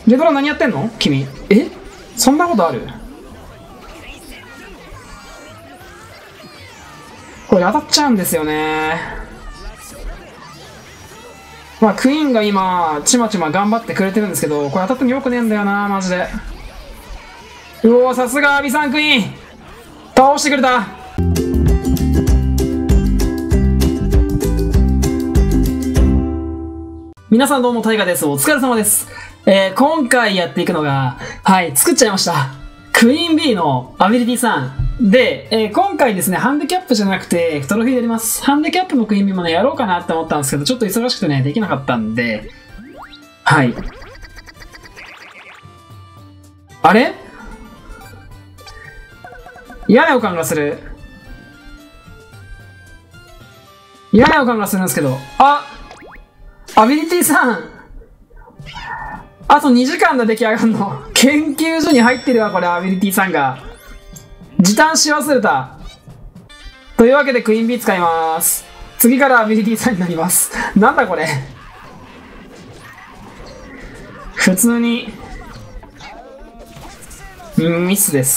レドラ何やってんの君。え、そんなことある？これ当たっちゃうんですよね。まあ、クイーンが今、ちまちま頑張ってくれてるんですけど、これ当たってもよくねえんだよな、マジで。うおー、さすがアビさんクイーン倒してくれた。皆さんどうも、タイガです。お疲れ様です。今回やっていくのが、はい、作っちゃいました。クイーン B のアビリティ3。で、今回ですね、ハンディキャップじゃなくて、トロフィーやります。ハンディキャップのクイーン B もね、やろうかなって思ったんですけど、ちょっと忙しくてね、できなかったんで、はい。あれ？嫌な予感がする。嫌な予感がするんですけど、アビリティ3。あと2時間で出来上がるの。研究所に入ってるわ、これ、アビリティ3が。時短し忘れた。というわけで、クイーン B 使います。次からアビリティ3になります。なんだこれ。普通に、ミスです。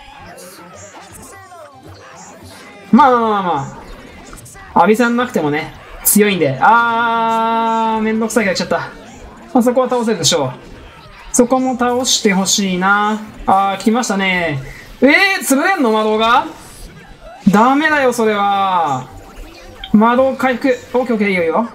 まあ。アビさんなくてもね、強いんで。めんどくさいからやっちゃった。まあ、そこは倒せるでしょう。そこも倒してほしいな。来ましたね。潰れんの魔導が？ダメだよ、それは。魔導回復。オッケーオッケー、いいよいいよ。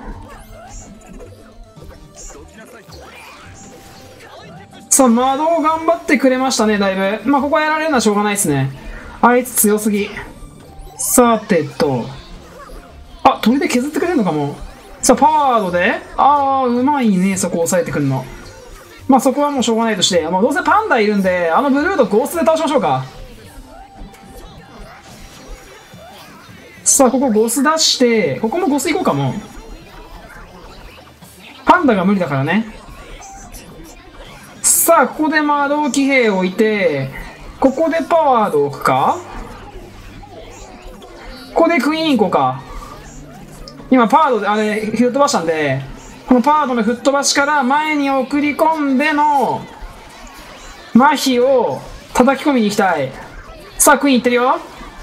さあ、魔導頑張ってくれましたね、だいぶ。まあ、ここはやられるのはしょうがないですね。あいつ強すぎ。さてと。鳥で削ってくれるのかも。さあ、パワードで。うまいね、そこ抑えてくるの。まあ、そこはもうしょうがないとして。もうどうせパンダいるんで、ブルードゴーストで倒しましょうか。さあ、ここゴス出して、ここもゴス行こうかも。パンダが無理だからね。さあ、ここで魔導騎兵を置いて、ここでパワード置くか？ここでクイーン行こうか。今パワードで吹っ飛ばしたんで、このパワードの吹っ飛ばしから前に送り込んでの麻痺を叩き込みに行きたい。さあ、クイーンいってるよ。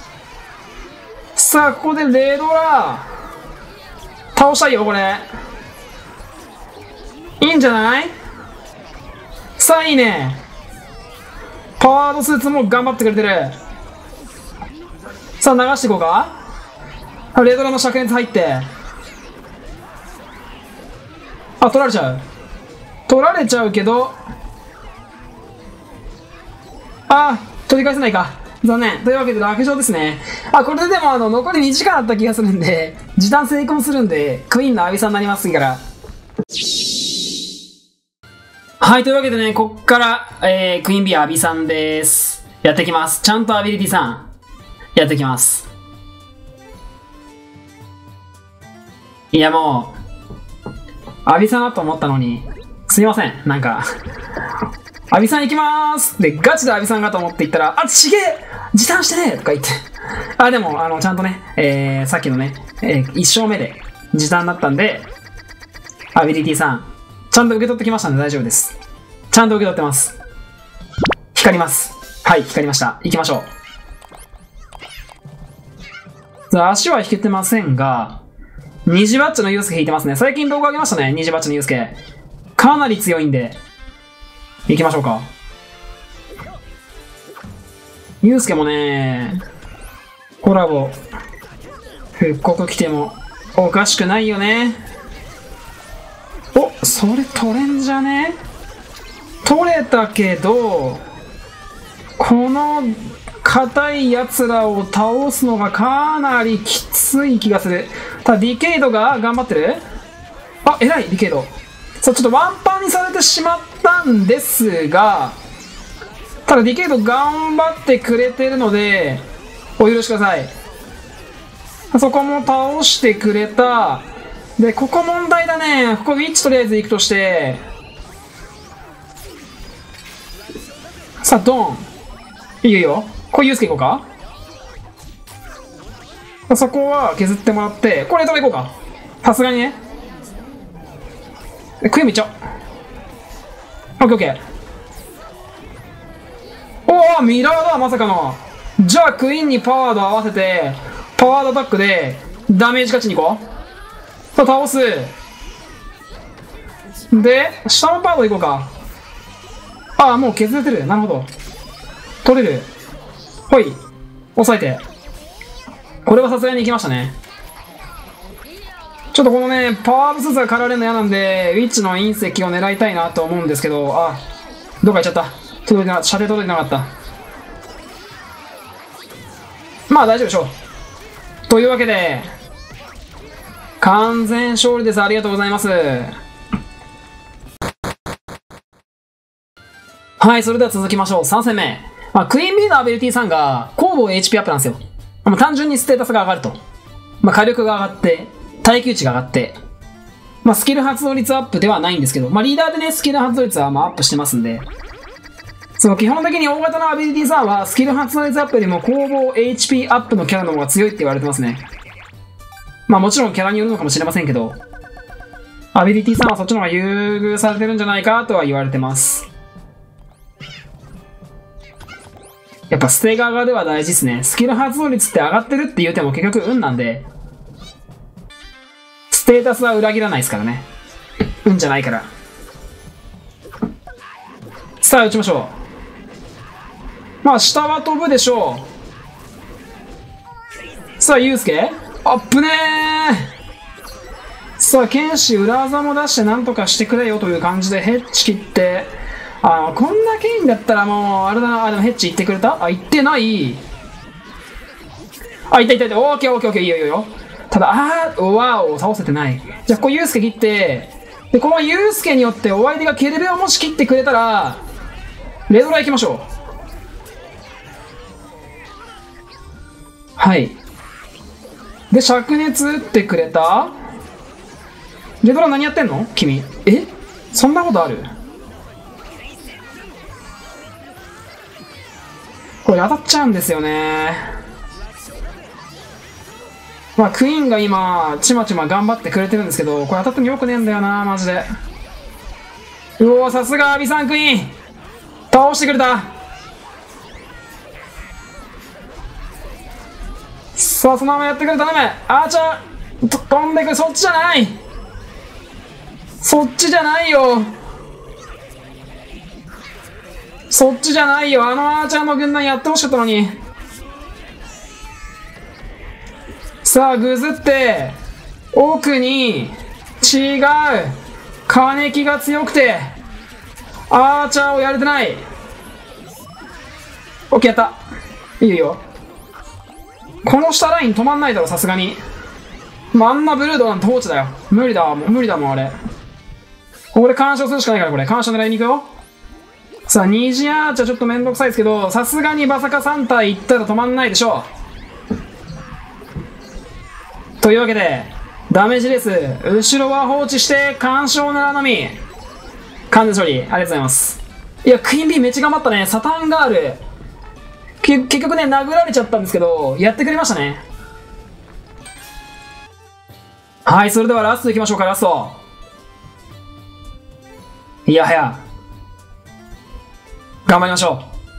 さあ、ここでレドラ倒したいよ、これ。いいんじゃない？さあ、いいね。パワードスーツも頑張ってくれてる。さあ、流していこうか。レドラの灼熱入って。取られちゃう。取られちゃうけど、取り返せないか。残念。というわけで落勝ですね。これででも残り2時間あった気がするんで、時短成功するんで、クイーンのアビさんになります、次から。はい、というわけでね、こっから、クイーン B アビさんです。やっていきます。ちゃんとアビリティさん、やっていきます。いや、もう、アビさんだと思ったのに、すいません、なんか、アビさん行きまーすで、ガチでアビさんかと思って行ったら、ちげえ時短してねとか言って。でも、ちゃんとね、さっきのね、1勝目で時短だったんで、アビリティさん、ちゃんと受け取ってきましたんで大丈夫です。ちゃんと受け取ってます。光ります。はい、光りました。行きましょう。さあ、足は引けてませんが、虹バッチのユースケ引いてますね。最近動画上げましたね、虹バッチのユースケ。かなり強いんで、行きましょうか。ユースケもね、コラボ、復刻来てもおかしくないよね。それ取れんじゃね？取れたけど、この硬い奴らを倒すのがかなりきつい気がする。ただ、ディケイドが頑張ってる？偉い、ディケイド。さあ、ちょっとワンパンにされてしまったんですが、ただ、ディケイド頑張ってくれてるので、お許しください。そこも倒してくれた。で、ここ問題だね。ここウィッチとりあえず行くとして、さあ、ドン。いいよいいよ。これユースケ行こうか。そこは削ってもらって、これレトロ行こうか。さすがにね。クイーンいっちゃオッケーオッケー。おお、ミラーだ、まさかの。じゃあ、クイーンにパワード合わせて、パワードアタックで、ダメージ勝ちに行こう。さあ、倒す。で、下のパワード行こうか。ああ、もう削れてる。なるほど。取れる。ほい。押さえて。これはさすがに行きましたね。ちょっとこのね、パワーアップスーツが狩られるの嫌なんで、ウィッチの隕石を狙いたいなと思うんですけど、あ、どっか行っちゃった。射程届いてなかった。まあ大丈夫でしょう。というわけで、完全勝利です。ありがとうございます。はい、それでは続きましょう。3戦目。まあ、クイーン B のアビリティ3が、攻防 HP アップなんですよ。まあ、単純にステータスが上がると。まあ、火力が上がって、耐久値が上がって、まあ、スキル発動率アップではないんですけど、まあ、リーダーでね、スキル発動率はまあアップしてますんで、その基本的に大型のアビリティ3は、スキル発動率アップよりも攻防 HP アップのキャラの方が強いって言われてますね。まあ、もちろんキャラによるのかもしれませんけど、アビリティ3はそっちの方が優遇されてるんじゃないかとは言われてます。やっぱステガガでは大事ですね。スキル発動率って上がってるって言うても結局運なんで、ステータスは裏切らないですからね。運じゃないから。さあ、打ちましょう。まあ、下は飛ぶでしょう。さあ、ユウスケあっぶねー。さあ、剣士裏技も出してなんとかしてくれよという感じでヘッチ切って、あ、こんなケインだったらもう、あれだな、あ、でもヘッチ行ってくれたあ、行ってない。あ、いったいったいった、オーケーオーケーオーケー、いいよいいよ。ただ、わお、倒せてない。じゃあ、こうユウスケ切って、で、このユウスケによってお相手がケルベをもし切ってくれたら、レドラ行きましょう。はい。で、灼熱打ってくれた。レドラ何やってんの君。え、そんなことある？これ当たっちゃうんですよね。まあ、クイーンが今、ちまちま頑張ってくれてるんですけど、これ当たってもよくねえんだよな、マジで。うおー、さすがアビさんクイーン倒してくれた。さあ、そのままやってくれ、頼む。アーチャー、飛んでくる。そっちじゃない。そっちじゃないよ。そっちじゃないよ。あのアーチャーの軍団やってほしかったのに。さあ、ぐずって、奥に、違う。金木が強くて、アーチャーをやれてない。オッケー、やった。いいよいいよ。この下ライン止まんないだろ、さすがに。まあ、あんなブルードなんて放置だよ。無理だわ、もう無理だもん、あれ。ここで干渉するしかないから、これ。干渉狙いに行くよ。さあ、二次アーチャーちょっとめんどくさいですけど、さすがにバサカ3体いったら止まんないでしょう。というわけで、ダメージです。後ろは放置して、干渉狙うのみ。完全勝利。ありがとうございます。いや、クイーン B めっちゃ頑張ったね。サタンガール。結局ね、殴られちゃったんですけど、やってくれましたね。はい、それではラストいきましょうか、ラスト。いやはや。頑張りましょ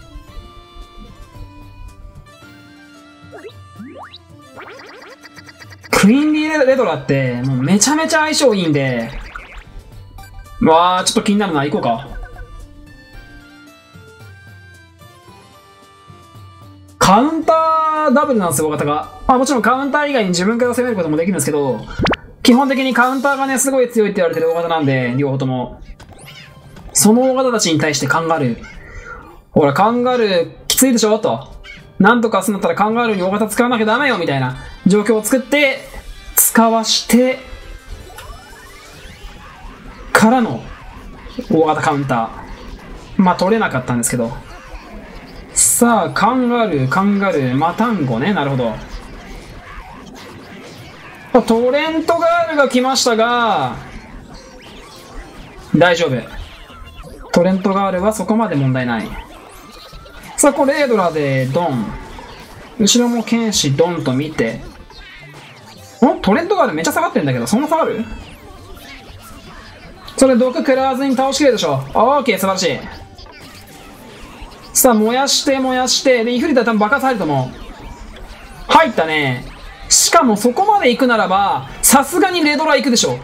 う。クイーン B レドラって、もうめちゃめちゃ相性いいんで、わー、ちょっと気になるな、行こうか。カウンターダブルなんですよ、大型が。まあもちろんカウンター以外に自分から攻めることもできるんですけど、基本的にカウンターがね、すごい強いって言われてる大型なんで、両方とも。その大型たちに対してカンガルー。ほら、カンガルーきついでしょと。なんとかすんだったらカンガルーに大型使わなきゃダメよみたいな状況を作って、使わして、からの大型カウンター。まあ取れなかったんですけど。さあ、カンガルー、マタンゴね。なるほど。トレントガールが来ましたが、大丈夫。トレントガールはそこまで問題ない。さあ、これレードラでドン。後ろも剣士ドンと見て。トレントガールめっちゃ下がってんだけど、そんな下がる？ それ毒食らわずに倒しきれるでしょ。オーケー、素晴らしい。さあ、燃やして、で、イフリタ多分爆発入ると思う。入ったね。しかもそこまで行くならば、さすがにレドラ行くでしょ。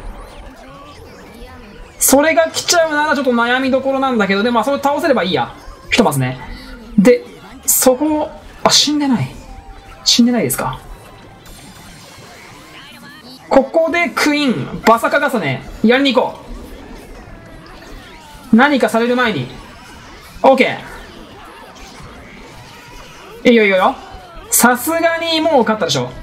それが来ちゃうならちょっと悩みどころなんだけど、でもまあそれ倒せればいいや。ひとまずね。で、そこを、死んでない。死んでないですか。ここでクイーン、バサカガサね、やりに行こう。何かされる前に。オッケー。いいよいいよよ。さすがにもう勝ったでしょ。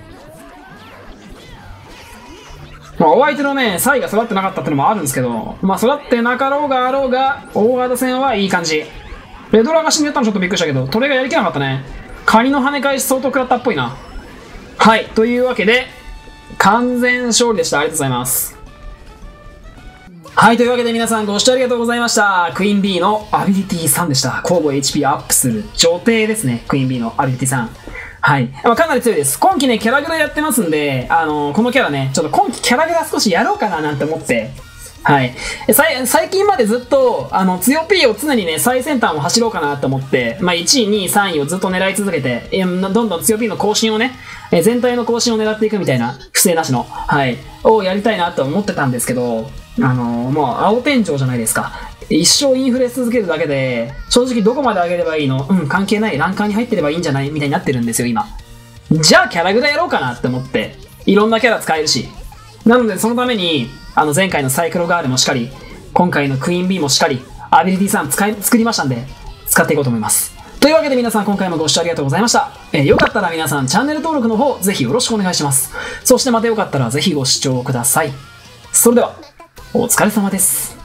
まあ、お相手のね、サイが育ってなかったってのもあるんですけど、まあ、育ってなかろうがあろうが、大型戦はいい感じ。レドラが死んでたのちょっとびっくりしたけど、トレがやりきらなかったね。カニの跳ね返し相当食らったっぽいな。はい、というわけで、完全勝利でした。ありがとうございます。はい、というわけで皆さんご視聴ありがとうございました。クイーン B のアビリティ3でした。交互 HP アップする女帝ですね。クイーン B のアビリティ3。はい。かなり強いです。今期ね、キャラグラやってますんで、このキャラね、ちょっと今期キャラグラ少しやろうかななんて思って、はい。最近までずっと、強 P を常にね、最先端を走ろうかなと思って、まあ、1位、2位、3位をずっと狙い続けて、どんどん強 P の更新をね、全体の更新を狙っていくみたいな、不正なしの、はい、をやりたいなと思ってたんですけど、もう、青天井じゃないですか。一生インフレ続けるだけで、正直どこまで上げればいいの？関係ない。ランカーに入ってればいいんじゃないみたいになってるんですよ、今。じゃあ、キャラグラやろうかなって思って、いろんなキャラ使えるし。なので、そのために、前回のサイクロガールもしっかり、今回のクイーン B もしっかり、アビリティ3作りましたんで、使っていこうと思います。というわけで皆さん今回もご視聴ありがとうございました。よかったら皆さんチャンネル登録の方、ぜひよろしくお願いします。そしてまたよかったらぜひご視聴ください。それでは、お疲れ様です。